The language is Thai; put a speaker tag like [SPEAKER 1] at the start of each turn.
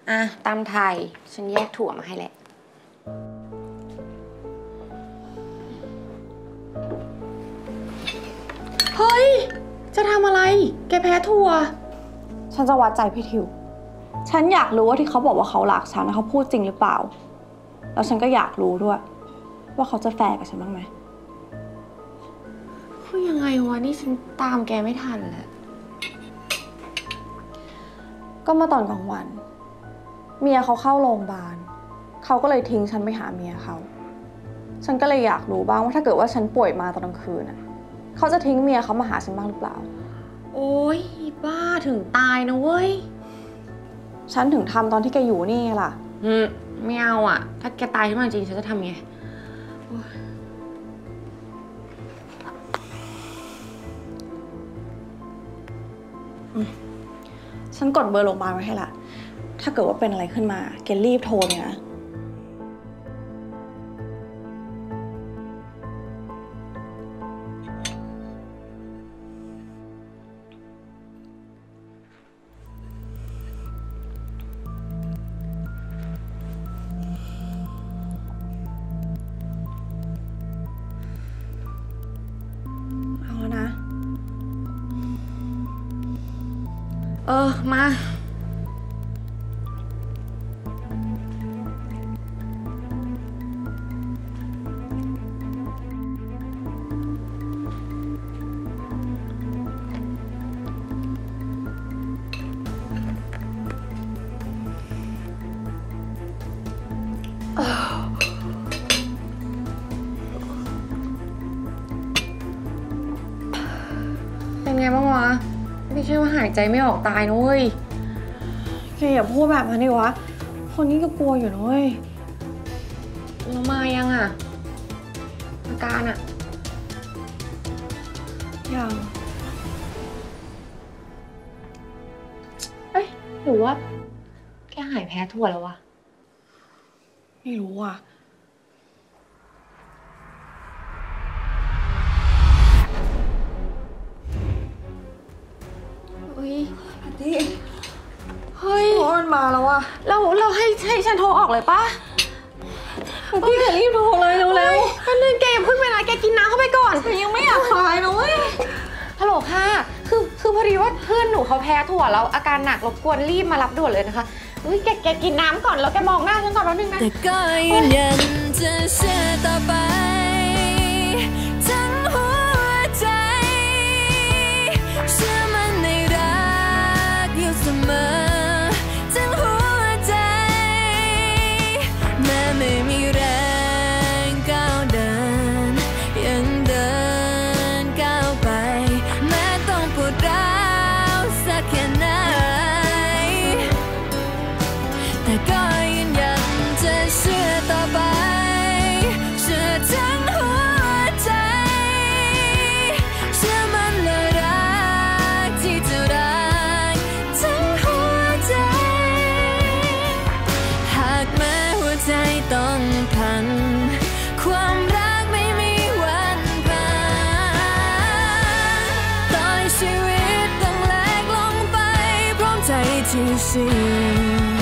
[SPEAKER 1] อ่ะตำไทยฉันแยกถั่วมาให้แหละเฮ้ยจะทำอะไรแกแพ้ถั่ว
[SPEAKER 2] ฉันจะวัดใจพี่ทิวฉันอยากรู้ว่าที่เขาบอกว่าเขารักฉันเขาพูดจริงหรือเปล่าแล้วฉันก็อยากรู้ด้วยว่าเขาจะแฟร์กับฉันบ้างไหม
[SPEAKER 1] พูดยังไงวะนี่ฉันตามแกไม่ทันแหละ
[SPEAKER 2] ก็เมื่อตอนกลางวันเมียเขาเข้าโรงพยาบาลเขาก็เลยทิ้งฉันไปหาเมียเขาฉันก็เลยอยากรู้บ้างว่าถ้าเกิดว่าฉันป่วยมาตอนกลางคืนเขาจะทิ้งเมียเขามาหาฉันบ้างหรือเปล่า
[SPEAKER 1] โอ๊ยบ้าถึงตายนะเว้ย
[SPEAKER 2] ฉันถึงทำตอนที่แกอยู่นี่ไงล่ะ
[SPEAKER 1] ไม่เอาอ่ะถ้าแกตายขึ้นมาจริงฉันจะทำไง
[SPEAKER 2] ฉันกดเบอร์โรงพยาบาลไว้ให้ละถ้าเกิดว่าเป็นอะไรขึ้นมาแกรีบโทรเลยนะเอาแล้วนะ
[SPEAKER 1] มาเป็นไงบ้างวะไม่ใช่ว่าหายใจไม่ออกตายนะเว้ย
[SPEAKER 2] แกอย่าพูดแบบนั้นดิวะคนนี้ก็กลัวอยู่นะเว้ย
[SPEAKER 1] แล้วมายังอ่ะอาการอ่ะ
[SPEAKER 2] ยัง
[SPEAKER 1] เอ้ยหรือว่าแกหายแพ้ถั่วแล้ววะ
[SPEAKER 2] ไม่รู้อ่ะ
[SPEAKER 1] เฮ้ย
[SPEAKER 2] พี่
[SPEAKER 1] เฮ้ย
[SPEAKER 2] มันมาแล้วอะ
[SPEAKER 1] เราให้ฉันโทรออกเลยปะ
[SPEAKER 2] พี่แกรีบโทรเลยเร็วๆ
[SPEAKER 1] แป๊บนึงแกอย่าเพิ่งไปนะแกกินน้ำเข้าไปก่อน
[SPEAKER 2] ยังไม่อยากตายนะเว้ย
[SPEAKER 1] ฮัลโหลค่ะคือพอดีว่าเพื่อนหนูเขาแพ้ถั่วแล้วอาการหนักรบกวนรีบมารับด่วนเลยนะคะเฮ้ยแกกินน้ำก่อนแล้วแกมองหน้าฉันก่อนแป๊บนึงนะ
[SPEAKER 3] แต่ก็ยืนยันจะเชื่อต่อไปทั้งหัวใจเชื่อมันในรักอยู่เสมอทั้งหัวใจแม้ไม่มีแรงก้าวเดินยังเดินก้าวไปแม้ต้องปวดร้าวสักแค่ไหนแต่ก็ยืนยันจะเชื่อต่อไปเชื่อทั้งหัวใจเชื่อมันเลยรักที่จะรักทั้งหัวใจหากแม้หัวใจต้องพังความรักไม่มีวันผ่านต่อให้ชีวิตต้องแหลกลงไปพร้อมใจที่เชื่อ